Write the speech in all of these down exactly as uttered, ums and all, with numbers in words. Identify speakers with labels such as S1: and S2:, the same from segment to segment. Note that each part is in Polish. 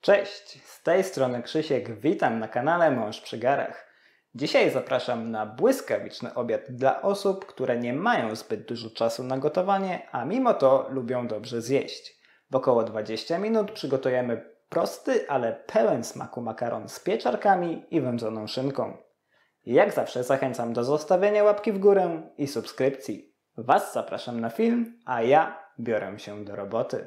S1: Cześć, z tej strony Krzysiek, witam na kanale Mąż przy garach. Dzisiaj zapraszam na błyskawiczny obiad dla osób, które nie mają zbyt dużo czasu na gotowanie, a mimo to lubią dobrze zjeść. W około dwadzieścia minut przygotujemy prosty, ale pełen smaku makaron z pieczarkami i wędzoną szynką. Jak zawsze zachęcam do zostawienia łapki w górę i subskrypcji. Was zapraszam na film, a ja biorę się do roboty.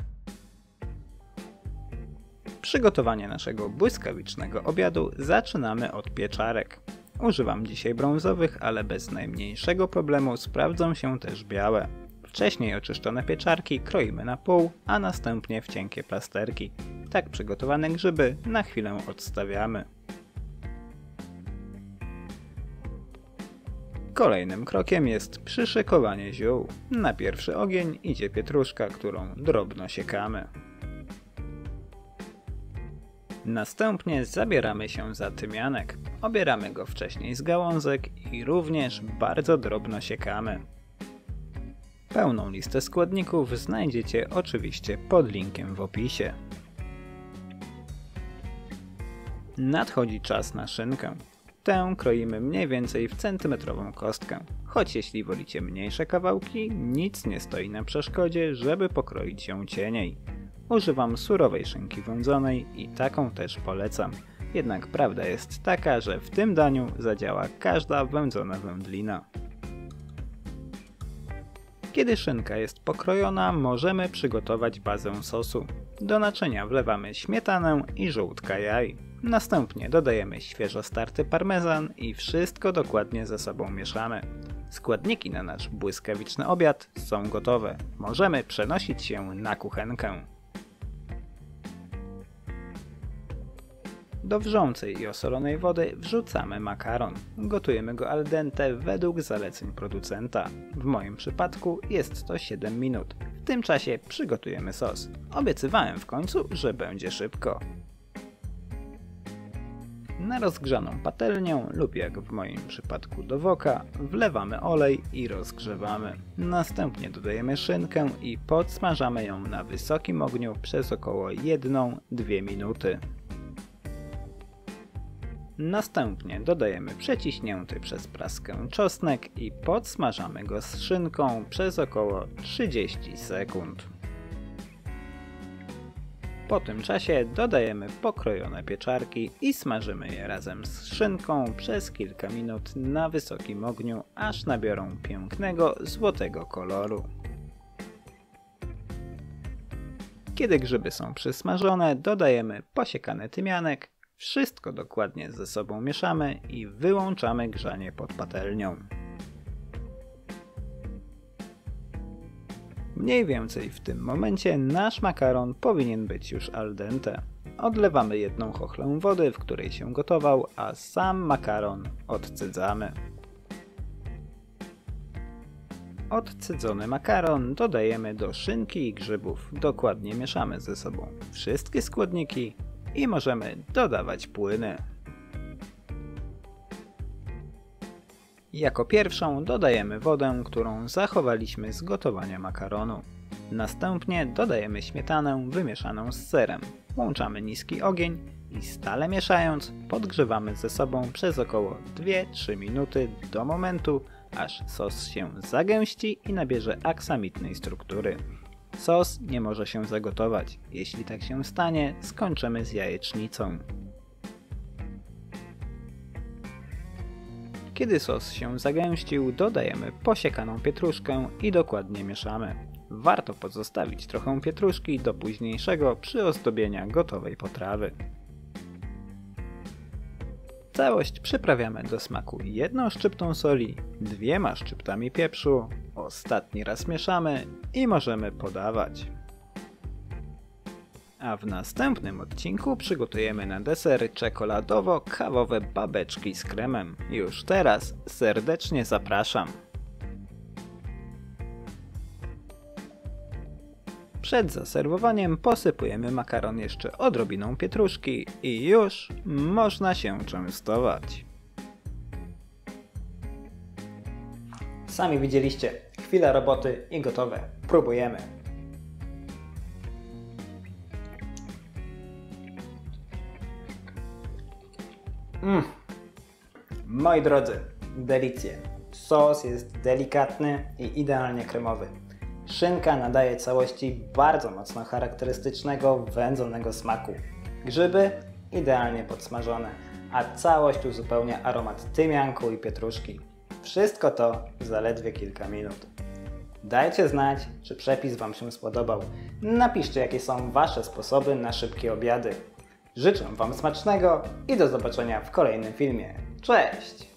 S1: Przygotowanie naszego błyskawicznego obiadu zaczynamy od pieczarek. Używam dzisiaj brązowych, ale bez najmniejszego problemu sprawdzą się też białe. Wcześniej oczyszczone pieczarki kroimy na pół, a następnie w cienkie plasterki. Tak przygotowane grzyby na chwilę odstawiamy. Kolejnym krokiem jest przyszykowanie ziół. Na pierwszy ogień idzie pietruszka, którą drobno siekamy. Następnie zabieramy się za tymianek. Obieramy go wcześniej z gałązek i również bardzo drobno siekamy. Pełną listę składników znajdziecie oczywiście pod linkiem w opisie. Nadchodzi czas na szynkę. Tę kroimy mniej więcej w centymetrową kostkę. Choć jeśli wolicie mniejsze kawałki, nic nie stoi na przeszkodzie, żeby pokroić ją cieniej. Używam surowej szynki wędzonej i taką też polecam. Jednak prawda jest taka, że w tym daniu zadziała każda wędzona wędlina. Kiedy szynka jest pokrojona, możemy przygotować bazę sosu. Do naczynia wlewamy śmietanę i żółtka jaj. Następnie dodajemy świeżo starty parmezan i wszystko dokładnie ze sobą mieszamy. Składniki na nasz błyskawiczny obiad są gotowe. Możemy przenosić się na kuchenkę. Do wrzącej i osolonej wody wrzucamy makaron. Gotujemy go al dente według zaleceń producenta. W moim przypadku jest to siedem minut. W tym czasie przygotujemy sos. Obiecywałem w końcu, że będzie szybko. Na rozgrzaną patelnię lub jak w moim przypadku do woka wlewamy olej i rozgrzewamy. Następnie dodajemy szynkę i podsmażamy ją na wysokim ogniu przez około jedną do dwóch minuty. Następnie dodajemy przeciśnięty przez praskę czosnek i podsmażamy go z szynką przez około trzydzieści sekund. Po tym czasie dodajemy pokrojone pieczarki i smażymy je razem z szynką przez kilka minut na wysokim ogniu, aż nabiorą pięknego złotego koloru. Kiedy grzyby są przysmażone, dodajemy posiekany tymianek. Wszystko dokładnie ze sobą mieszamy i wyłączamy grzanie pod patelnią. Mniej więcej w tym momencie nasz makaron powinien być już al dente. Odlewamy jedną chochlę wody, w której się gotował, a sam makaron odcydzamy. Odcydzony makaron dodajemy do szynki i grzybów. Dokładnie mieszamy ze sobą wszystkie składniki i możemy dodawać płyny. Jako pierwszą dodajemy wodę, którą zachowaliśmy z gotowania makaronu. Następnie dodajemy śmietanę wymieszaną z serem. Włączamy niski ogień i stale mieszając podgrzewamy ze sobą przez około dwie do trzech minuty do momentu, aż sos się zagęści i nabierze aksamitnej struktury. Sos nie może się zagotować. Jeśli tak się stanie, skończymy z jajecznicą. Kiedy sos się zagęścił, dodajemy posiekaną pietruszkę i dokładnie mieszamy. Warto pozostawić trochę pietruszki do późniejszego przyozdobienia gotowej potrawy. Całość przyprawiamy do smaku jedną szczyptą soli, dwiema szczyptami pieprzu, ostatni raz mieszamy i możemy podawać. A w następnym odcinku przygotujemy na deser czekoladowo-kawowe babeczki z kremem. Już teraz serdecznie zapraszam. Przed zaserwowaniem posypujemy makaron jeszcze odrobiną pietruszki i już można się częstować. Sami widzieliście, chwila roboty i gotowe. Próbujemy. Mm. Moi drodzy, delicje. Sos jest delikatny i idealnie kremowy. Szynka nadaje całości bardzo mocno charakterystycznego wędzonego smaku. Grzyby idealnie podsmażone, a całość uzupełnia aromat tymianku i pietruszki. Wszystko to w zaledwie kilka minut. Dajcie znać, czy przepis Wam się spodobał. Napiszcie, jakie są Wasze sposoby na szybkie obiady. Życzę Wam smacznego i do zobaczenia w kolejnym filmie. Cześć!